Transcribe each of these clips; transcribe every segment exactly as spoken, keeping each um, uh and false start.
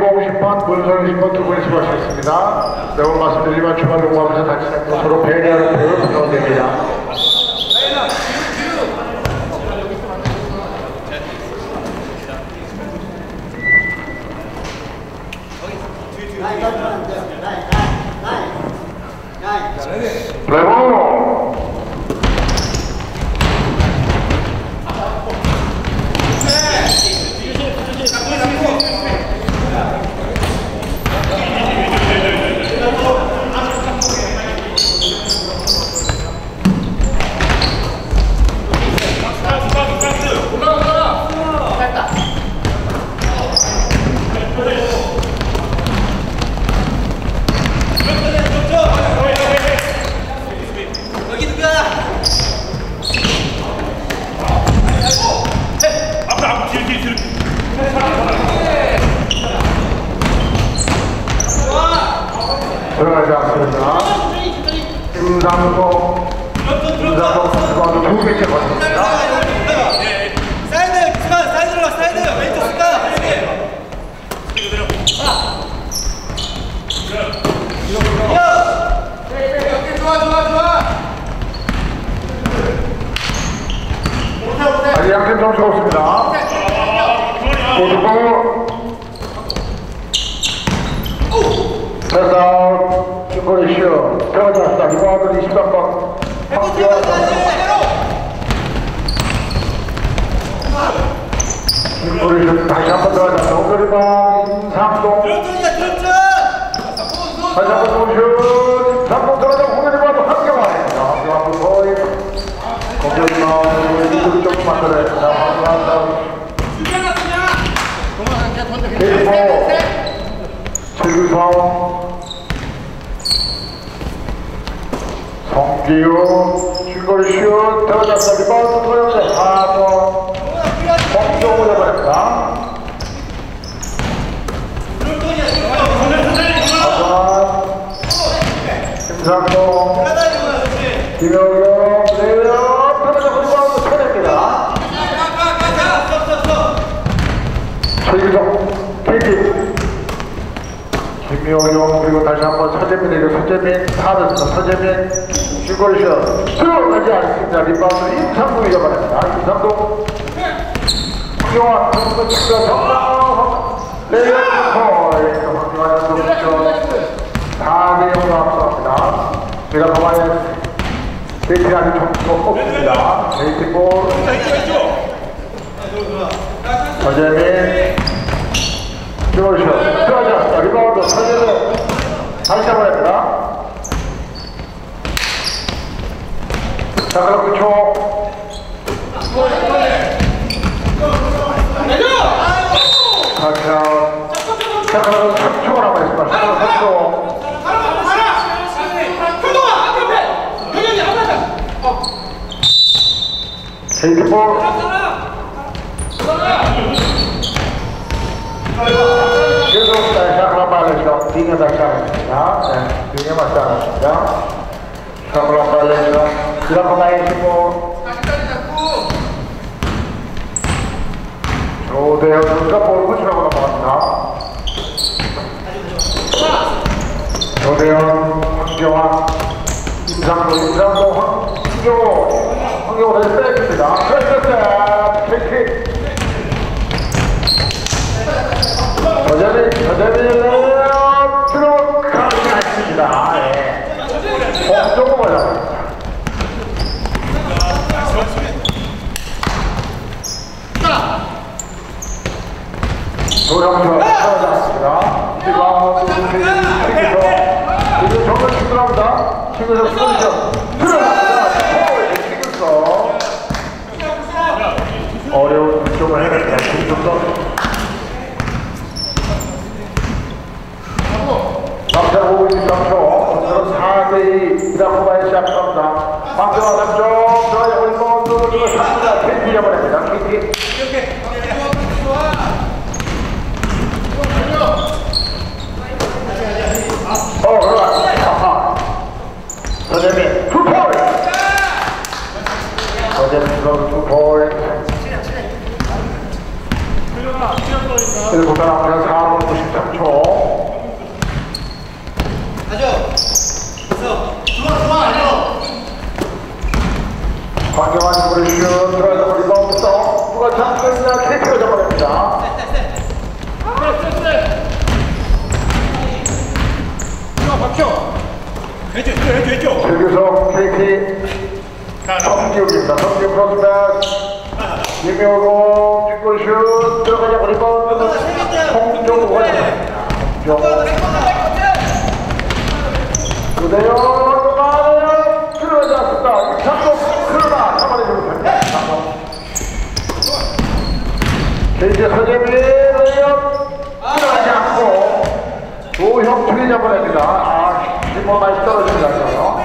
이범 심판, 문성희 심판 두 분이 수고하셨습니다. 매번 말씀드리지만 주말 농구하면서 다치지 않고 서로 배려하는 배를 부탁드립니다. 레고! 들어가지 않습니다. 김상동, 김상동 선수가 두 개째 받습니다. 사이드, 스카, 사이드 들어가, 사이드, 왼쪽 스카. 좋아, 좋아, 좋아. 아직 양팀 점수가 없습니다. 골키퍼 패스아웃 중거리 슛 들어가졌습니다. 리바운드 이십삼 번 황재환 선수. 중거리 슛 다시 한번 들어가졌습니다. 오늘 리바운드 임상동 다시 한번 좋은 슛 임상동 들어가자. 오늘 리바운드 황재환입니다. 황재환 거의 공격 리바운드 이쪽을 조금 만들어냈습니다. 황재환 선수 케이포 최규성 성기훈 중거리 슛 들어갔다. 리바운드 도영재 하원 범종을 잡아냅니다. 하원 김상동 김영경 레이업 들어가서 리바운드 쳐냅니다. 최규성 케이티 김효경 그리고 다시 한번 서재민에게 서재민 사르스다. 서재민 중거리 슛 들어가지 않습니다. 리바운드 임상동이 잡아냅니다. 임상동 황경환 선수 측가 정답 레이업 포인트 황경환 선수 사 대 영으로 앞서갑니다. 제가 그만에 케이티 아직 점수가 없습니다. 케이티 볼 서재민 중거리 슛 들어가지 않습니다. 리바운드 서재민 다시 잡아야 됩니다. 자, 그럼 구 초 타치아웃. 자, 그럼 삼 초가 남아있습니다. 삼 초 케이티 볼 계속 다시 한번 말해서 빙에 다시 하겠습니다. 네, 빙에 맞지 않았습니다. 한번 말해서 이렇게 나이시고 조대현 선수가 볼 붙이라고 넘어갑니다. 조대현, 황경환, 임상도, 임상도, 황경호, 황경호 다시 뺏깁니다. 패스셋, 케이티 서재민, 서재민 들어가지 않습니다. 예. 범종을 맞았습니다. 조영철 들어갔습니다. 리바운드 최규성 이제 정말 충분합니다. 최규성 수비션 들어갑니다. 최규성 어려운 득점을 해냈습니다. 김준선 남자고 이십삼 초 오늘은 사 대 이 이라쿠바에 시작합니다. 황정환 삼 점 저의 리바운드 삽니다. 케이티 잡아냅니다. 케이티 어 그러나 서재민 투 포인트 서재민 선수 투 포인트 일곱 단 앞에 사 분 구십삼 초 왼쪽 왼쪽 왼쪽. 최규성 케이티 성기욱입니다. 성기욱 크로스백 김효동 뒷골슛 들어가자. 리바운드 홍종우가 잡았습니다. 홍종우 그대로 들어가요. 들어가지 않습니다. 이창동 그러나 잡아내지 못합니다. 이창동 케이티 서재민 레이업 들어가지 않고 조형철이 잡아냅니다. 아 힘은 많이 떨어집니다.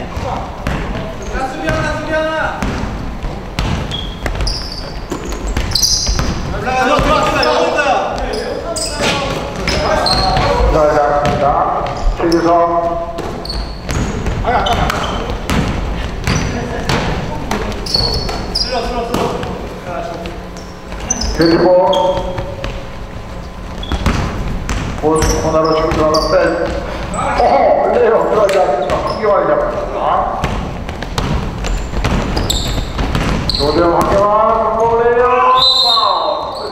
들어가지 않습니다. 최규성 그리고 코너로 치고 들어가는 백 어허! 레이업 들어가지 않습니다. 황경환이 잡았습니다. 조대영 황경환 성공 레이업 파울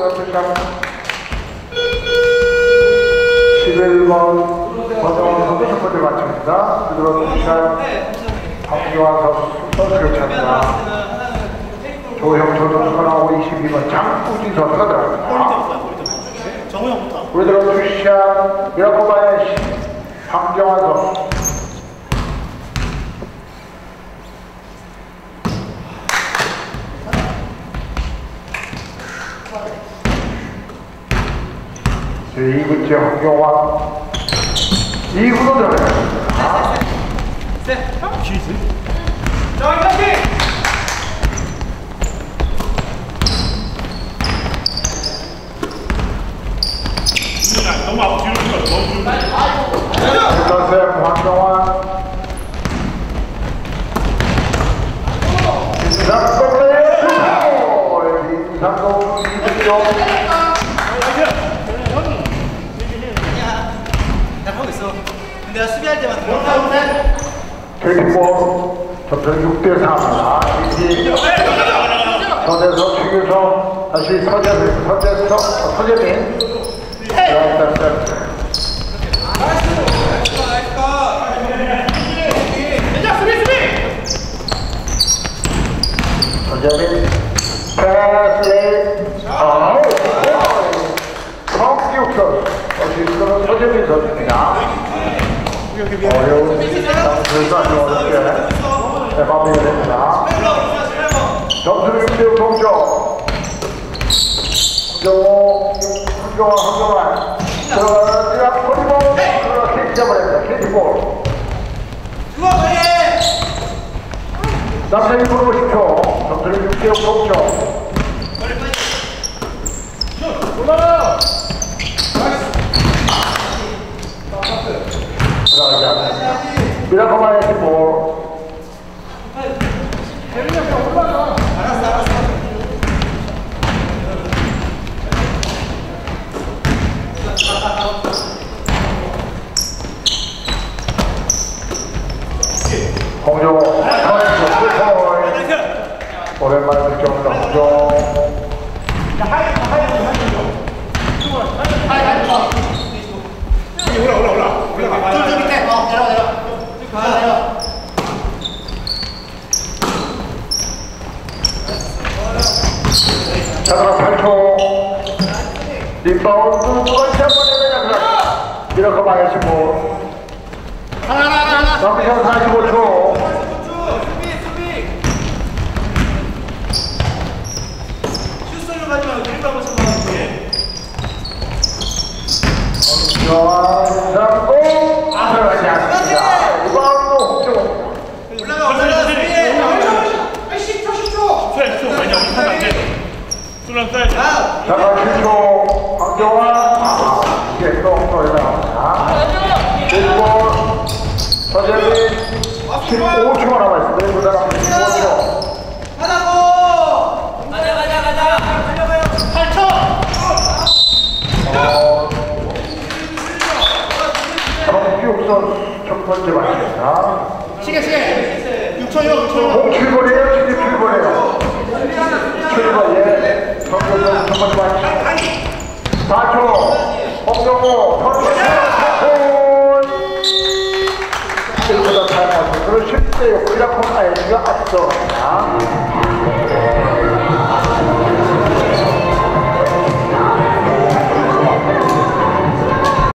십일 번 권정원 선수 첫 번째 맞춥니다. 그대로 투샷 황경환 선수 교체합니다. 조형철 선수가 나오고 이십이 번 장구진 선수가 들어갑니다. 그대로 투샷 미라코바야시 황경환 선수 이 구째 황경환 이 구도 들어갑니다. 너무 앞 뒤로 들어. 너무 뒤로. 일단은 황경환 김상동 레이업 김상동 이득점 하고 있어. 근데 내가 수비할 때만 들어. 케이티볼 점점 육 대 사입니다. 서대서 최규성 다시 서재민 서재서 서재민 서재민 패스 아웃 성기욱 선수 어시스트는 서재민 선수입니다. 어려운 장수에서 아주 어렵게 마무리가 됩니다. 점수는 육 대 육 동점. 황정호, 황정호, 황정환 들어가는 드랍 포리볼 그러나 케이티 잡아냅니다. 케이티볼 남자 일 분 오십 초 점수는 육 대 육 동점. 들어가지 않습니다. 미라코바야시 볼 홍정호 오랜만에 득점입니다. 홍정호 올라 올라 올라 올라가. 저 밑에 어 내려 내려. 가 내려. 자 그럼 팔 초 리바운드 걸치 한번 내려갑니다. 이렇게 망해시 볼 남편 사십오 초 수비 수비. 슛을 가지 말고 드리블하고 쳐봐. 전상공 들어가지 않습니다. 리바운드 홍정호 올라가 올라가 수비. 십 초 십 초. 십 초 아니야 우리 하면 안 돼. 쏠랑 쏴야지. 잠깐 칠 초 황정환 아 이게 또 홍정호에 나갑니다. 일 번 서재민 십오 초 남아있습니다. 일 분 남았습니다. 십오 초 하나고. 가자 가자 가자. 달려가요. 팔 초. 어, 정기욱 선수 첫 번째 맞습니다. 시계 시계. 육 초요 육 초. 칠 번이에요. 십칠 번이에요. 칠 번 예. 정기욱 선수 첫 번째 맞습니다. 사 초 홍정호 선수 골 일 분 앞서갑니다.